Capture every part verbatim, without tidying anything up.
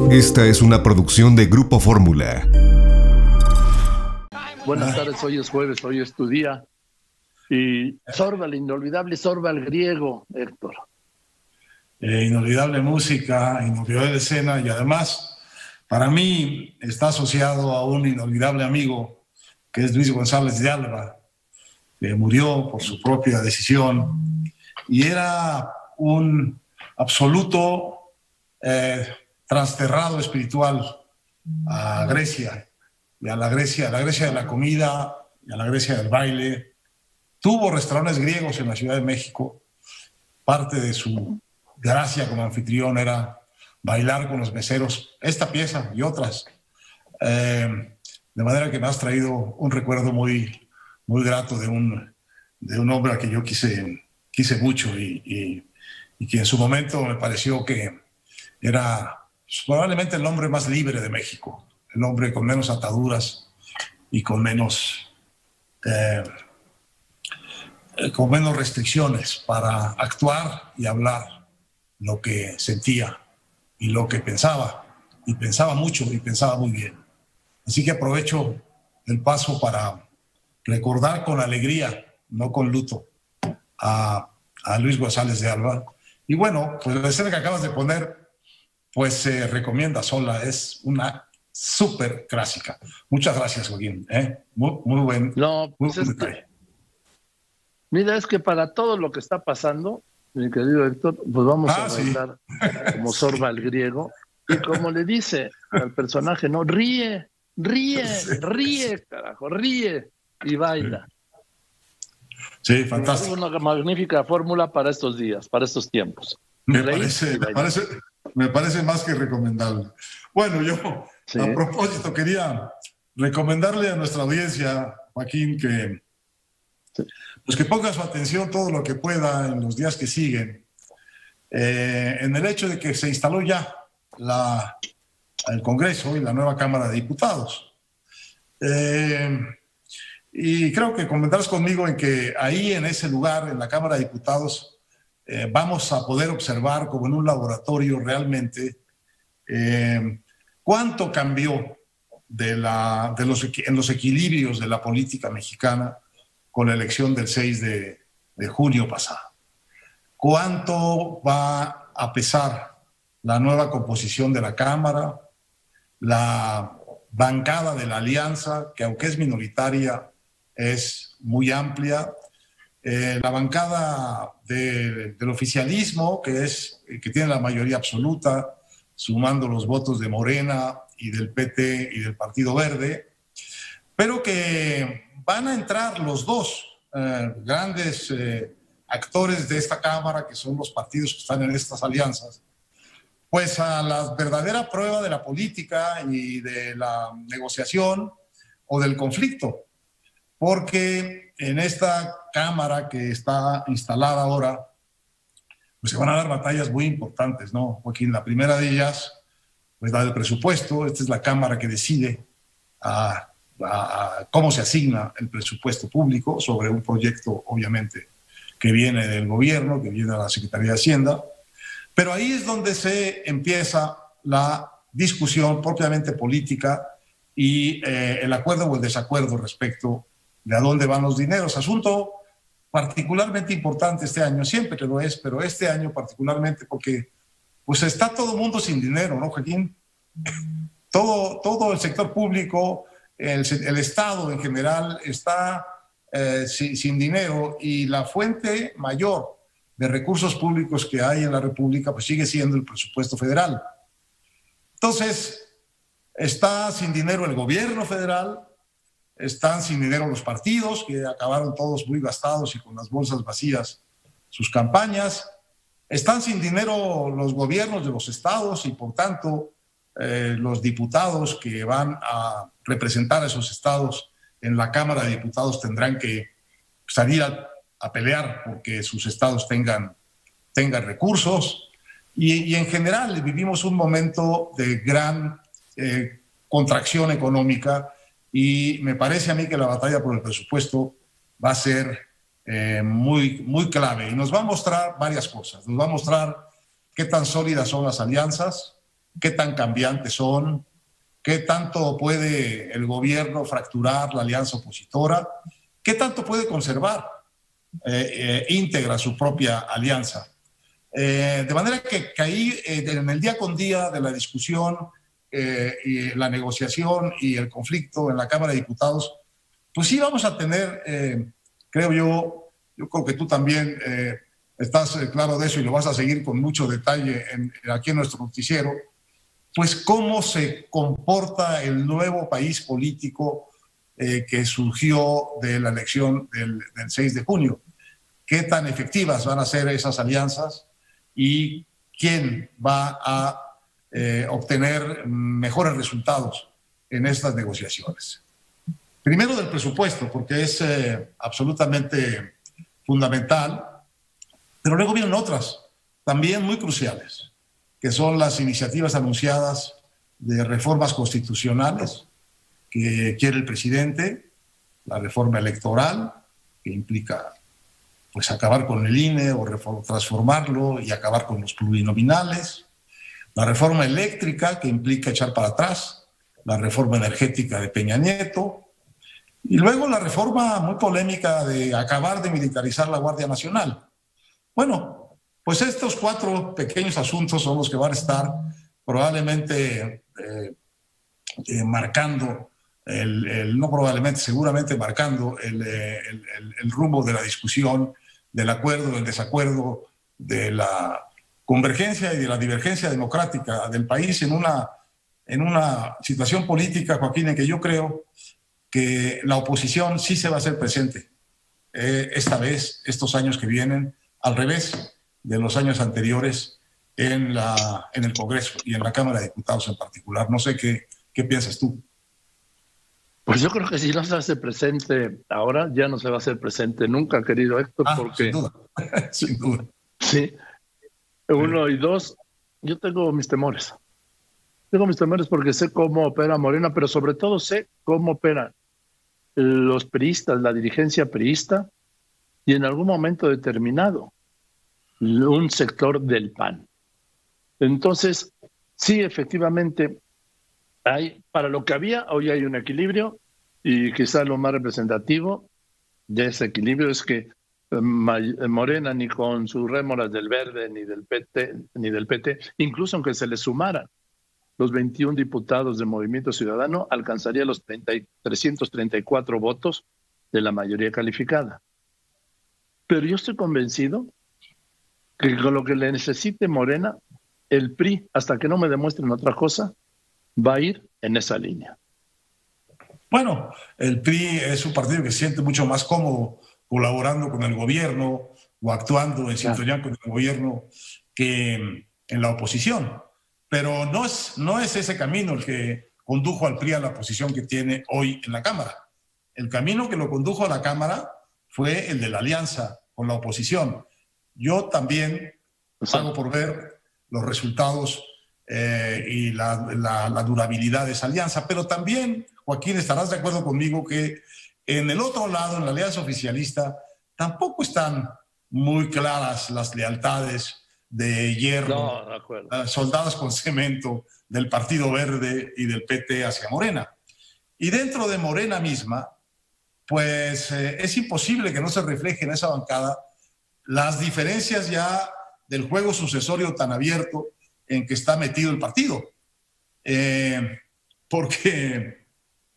Esta es una producción de Grupo Fórmula. Buenas tardes, hoy es jueves, hoy es tu día. Y Sorba, el inolvidable Sorba el griego, Héctor. Eh, inolvidable música, inolvidable escena, y además, para mí, está asociado a un inolvidable amigo, que es Luis González de Alba, que murió por su propia decisión, y era un absoluto eh, trasterrado espiritual a Grecia, y a la Grecia, a la Grecia de la comida, y a la Grecia del baile. Tuvo restaurantes griegos en la Ciudad de México. Parte de su gracia como anfitrión era bailar con los meseros esta pieza y otras. Eh, de manera que me has traído un recuerdo muy, muy grato de un, de un hombre a que yo quise, quise mucho y, y, y que en su momento me pareció que era probablemente el hombre más libre de México, el hombre con menos ataduras y con menos, eh, con menos restricciones para actuar y hablar lo que sentía y lo que pensaba, y pensaba mucho y pensaba muy bien. Así que aprovecho el paso para recordar con alegría, no con luto, a, a Luis González de Alba. Y bueno, pues la escena que acabas de poner, pues se eh, recomienda sola, es una súper clásica. Muchas gracias, Joaquín. ¿eh? Muy, muy buen, no, pues muy buen es detalle. que, mira, es que para todo lo que está pasando, mi querido Héctor, pues vamos ah, a sí. bailar como Sorba el griego. Y como le dice al personaje, no, ríe, ríe, sí, ríe, carajo, ríe y baila. Sí, fantástico. Es una magnífica fórmula para estos días, para estos tiempos. Me parece, me, parece, me parece más que recomendable. Bueno, yo sí. a propósito quería recomendarle a nuestra audiencia, Joaquín, que, sí. pues que ponga su atención todo lo que pueda en los días que siguen, eh, en el hecho de que se instaló ya la, el Congreso y la nueva Cámara de Diputados. Eh, y creo que comentarás conmigo en que ahí, en ese lugar, en la Cámara de Diputados, eh, vamos a poder observar como en un laboratorio realmente eh, cuánto cambió de la, de los, en los equilibrios de la política mexicana con la elección del seis de junio pasado. Cuánto va a pesar la nueva composición de la Cámara, la bancada de la alianza, que aunque es minoritaria, es muy amplia, eh, la bancada de, del oficialismo, que, es, que tiene la mayoría absoluta, sumando los votos de Morena y del P T y del Partido Verde, pero que van a entrar los dos eh, grandes eh, actores de esta Cámara, que son los partidos que están en estas alianzas, pues a la verdadera prueba de la política y de la negociación o del conflicto. Porque en esta Cámara que está instalada ahora, pues se van a dar batallas muy importantes, ¿no, Joaquín? La primera de ellas, pues la del presupuesto. Esta es la Cámara que decide a, a, a cómo se asigna el presupuesto público sobre un proyecto, obviamente, que viene del gobierno, que viene de la Secretaría de Hacienda. Pero ahí es donde se empieza la discusión propiamente política y eh, el acuerdo o el desacuerdo respecto de a dónde van los dineros. Asunto particularmente importante este año, siempre que lo es, pero este año particularmente porque pues está todo el mundo sin dinero, ¿no, Joaquín? Todo, todo el sector público, el, el Estado en general está eh, sin, sin dinero, y la fuente mayor de recursos públicos que hay en la República pues sigue siendo el presupuesto federal. Entonces, está sin dinero el gobierno federal, están sin dinero los partidos, que acabaron todos muy gastados y con las bolsas vacías sus campañas, están sin dinero los gobiernos de los estados y por tanto eh, los diputados que van a representar a esos estados en la Cámara de Diputados tendrán que salir a a pelear porque sus estados tengan, tengan recursos, y, y en general vivimos un momento de gran eh, contracción económica, y me parece a mí que la batalla por el presupuesto va a ser eh, muy, muy clave, y nos va a mostrar varias cosas. Nos va a mostrar qué tan sólidas son las alianzas, qué tan cambiantes son, qué tanto puede el gobierno fracturar la alianza opositora, qué tanto puede conservar eh, eh, íntegra su propia alianza. Eh, de manera que, que ahí, eh, en el día con día de la discusión, eh, y la negociación y el conflicto en la Cámara de Diputados, pues sí vamos a tener, eh, creo yo, yo creo que tú también eh, estás claro de eso y lo vas a seguir con mucho detalle en, aquí en nuestro noticiero, pues cómo se comporta el nuevo país político eh, que surgió de la elección del, del seis de junio. ¿Qué tan efectivas van a ser esas alianzas y quién va a eh, obtener mejores resultados en estas negociaciones? Primero del presupuesto, porque es eh, absolutamente fundamental, pero luego vienen otras, también muy cruciales, que son las iniciativas anunciadas de reformas constitucionales que quiere el presidente, la reforma electoral, que implica pues acabar con el I N E o transformarlo y acabar con los plurinominales, la reforma eléctrica, que implica echar para atrás la reforma energética de Peña Nieto, y luego la reforma muy polémica de acabar de militarizar la Guardia Nacional. Bueno, pues estos cuatro pequeños asuntos son los que van a estar probablemente eh, eh, marcando, el, el, no probablemente, seguramente marcando el, el, el, el rumbo de la discusión, del acuerdo, del desacuerdo, de la convergencia y de la divergencia democrática del país en una, en una situación política, Joaquín, en que yo creo que la oposición sí se va a hacer presente eh, esta vez, estos años que vienen, al revés de los años anteriores en, la, en el Congreso y en la Cámara de Diputados en particular. No sé qué, qué piensas tú. Pues yo creo que si no se hace presente ahora, ya no se va a hacer presente nunca, querido Héctor, ah, porque... Sin duda, sin duda. Sí, uno y dos, yo tengo mis temores. Tengo mis temores porque sé cómo opera Morena, pero sobre todo sé cómo operan los priistas, la dirigencia priista, y en algún momento determinado un sector del P A N. Entonces, sí, efectivamente, hay, para lo que había, hoy hay un equilibrio, y quizás lo más representativo de ese equilibrio es que Morena, ni con sus rémoras del Verde, ni del P T, ni del P T, incluso aunque se le sumaran los veintiún diputados del Movimiento Ciudadano, alcanzaría los trescientos treinta y cuatro votos de la mayoría calificada. Pero yo estoy convencido que con lo que le necesite Morena, el P R I, hasta que no me demuestren otra cosa, va a ir en esa línea. Bueno, el P R I es un partido que se siente mucho más cómodo colaborando con el gobierno o actuando en sintonía con el gobierno que en la oposición. Pero no es, no es ese camino el que condujo al P R I a la posición que tiene hoy en la Cámara. El camino que lo condujo a la Cámara fue el de la alianza con la oposición. Yo también pago por ver los resultados eh, y la, la, la durabilidad de esa alianza, pero también, Joaquín, estarás de acuerdo conmigo que en el otro lado, en la alianza oficialista, tampoco están muy claras las lealtades de hierro, no, de acuerdo. Uh, soldados con cemento del Partido Verde y del P T hacia Morena. Y dentro de Morena misma, pues eh, es imposible que no se refleje en esa bancada las diferencias ya del juego sucesorio tan abierto en que está metido el partido. Eh, porque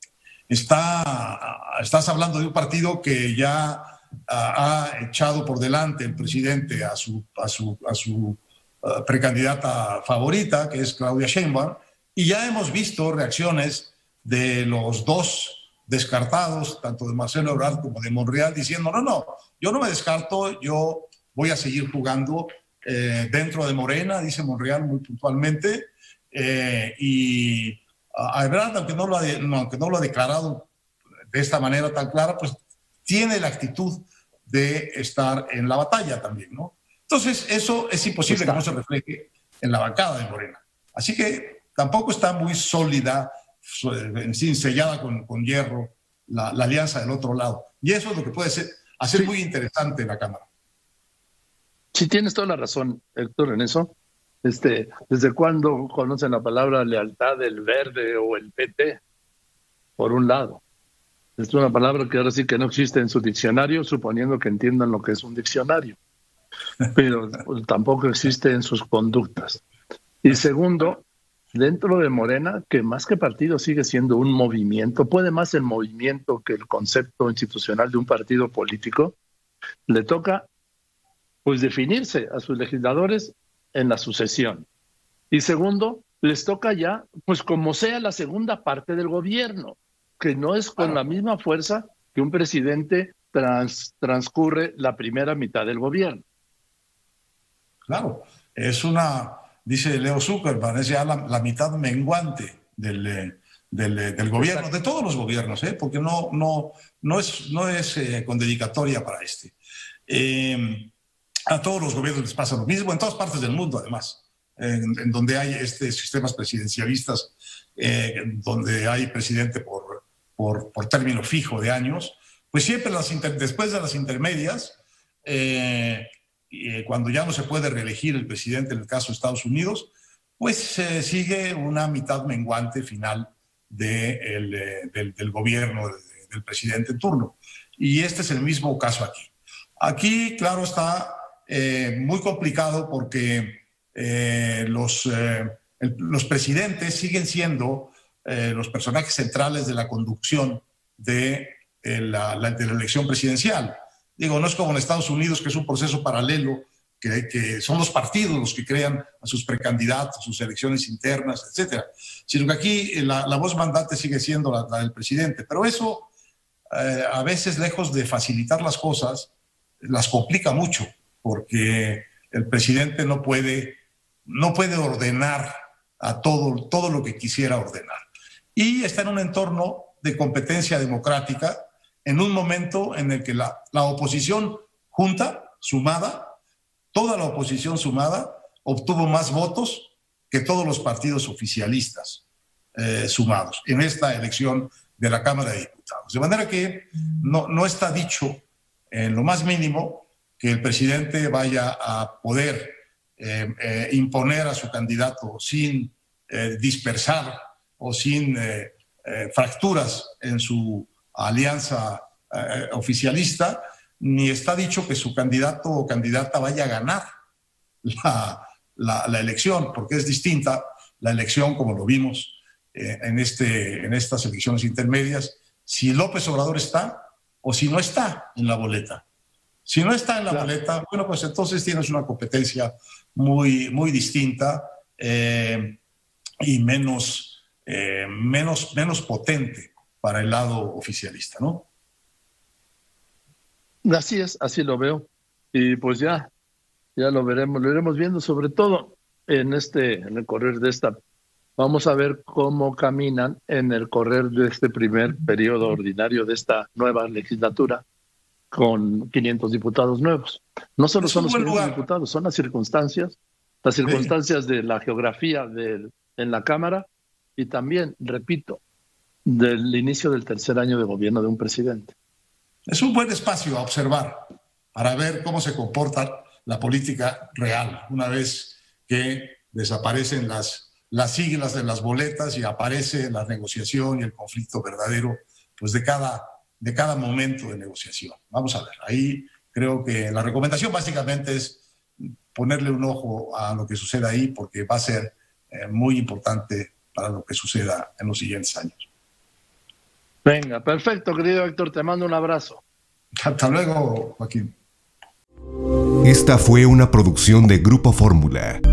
está, estás hablando de un partido que ya ha echado por delante el presidente a su, a su, a su uh, precandidata favorita, que es Claudia Sheinbaum, y ya hemos visto reacciones de los dos descartados, tanto de Marcelo Ebrard como de Monreal, diciendo, no, no, yo no me descarto, yo voy a seguir jugando eh, dentro de Morena, dice Monreal muy puntualmente, eh, y a Ebrard, aunque no, lo ha, aunque no lo ha declarado de esta manera tan clara, pues tiene la actitud de estar en la batalla también, ¿no? Entonces, eso es imposible que no se refleje en la bancada de Morena. Así que tampoco está muy sólida, en sí, sellada con, con hierro, la, la alianza del otro lado. Y eso es lo que puede ser, hacer sí. muy interesante en la Cámara. Sí, tienes toda la razón, Héctor, en eso. Este, ¿desde cuándo conocen la palabra lealtad del Verde o el P T? Por un lado. Es una palabra que ahora sí que no existe en su diccionario, suponiendo que entiendan lo que es un diccionario. Pero pues, tampoco existe en sus conductas. Y segundo, dentro de Morena, que más que partido sigue siendo un movimiento, puede más el movimiento que el concepto institucional de un partido político, le toca pues definirse a sus legisladores en la sucesión. Y segundo, les toca ya, pues como sea la segunda parte del gobierno, que no es con la misma fuerza que un presidente trans, transcurre la primera mitad del gobierno. Claro, es una, dice Leo Zuckerman, es ya la, la mitad menguante del, del, del gobierno, Exacto. de todos los gobiernos, ¿eh? porque no, no, no es, no es eh, con dedicatoria para este. Eh, a todos los gobiernos les pasa lo mismo, en todas partes del mundo además, en, en donde hay este, sistemas presidencialistas, eh, donde hay presidente por, por, por término fijo de años, pues siempre las inter, después de las intermedias, eh, eh, cuando ya no se puede reelegir el presidente en el caso de Estados Unidos, pues eh, sigue una mitad menguante final de el, eh, del, del gobierno de, del presidente en turno. Y este es el mismo caso aquí. Aquí, claro, está eh, muy complicado porque eh, los, eh, el, los presidentes siguen siendo eh, los personajes centrales de la conducción de, eh, la, la, de la elección presidencial. Digo, no es como en Estados Unidos, que es un proceso paralelo, que, que son los partidos los que crean a sus precandidatos, sus elecciones internas, etcétera. Sino que aquí la, la voz mandante sigue siendo la, la del presidente. Pero eso, eh, a veces, lejos de facilitar las cosas, las complica mucho, porque el presidente no puede, no puede ordenar a todo, todo lo que quisiera ordenar. Y está en un entorno de competencia democrática, en un momento en el que la, la oposición junta, sumada, toda la oposición sumada, obtuvo más votos que todos los partidos oficialistas eh, sumados en esta elección de la Cámara de Diputados. De manera que no, no está dicho en lo más mínimo que el presidente vaya a poder eh, eh, imponer a su candidato sin eh, dispersar o sin eh, eh, fracturas en su alianza eh, oficialista, ni está dicho que su candidato o candidata vaya a ganar la, la, la elección, porque es distinta la elección, como lo vimos eh, en, este, en estas elecciones intermedias, si López Obrador está o si no está en la boleta. Si no está en la claro. boleta, bueno, pues entonces tienes una competencia muy, muy distinta eh, y menos, eh, menos, menos potente para el lado oficialista, ¿no? Así es, así lo veo. Y pues ya, ya lo veremos, lo iremos viendo, sobre todo en este, en el correr de esta. Vamos a ver cómo caminan en el correr de este primer periodo ordinario de esta nueva legislatura, con quinientos diputados nuevos. No solo son los quinientos diputados, son las circunstancias, las circunstancias sí. de la geografía de, en la Cámara y también, repito, del inicio del tercer año de gobierno de un presidente. Es un buen espacio a observar para ver cómo se comporta la política real una vez que desaparecen las, las siglas de las boletas y aparece la negociación y el conflicto verdadero pues de cada de cada momento de negociación. Vamos a ver, ahí creo que la recomendación básicamente es ponerle un ojo a lo que suceda ahí, porque va a ser eh, muy importante para lo que suceda en los siguientes años. Venga, perfecto, querido Héctor, te mando un abrazo. Hasta luego, Joaquín. Esta fue una producción de Grupo Fórmula.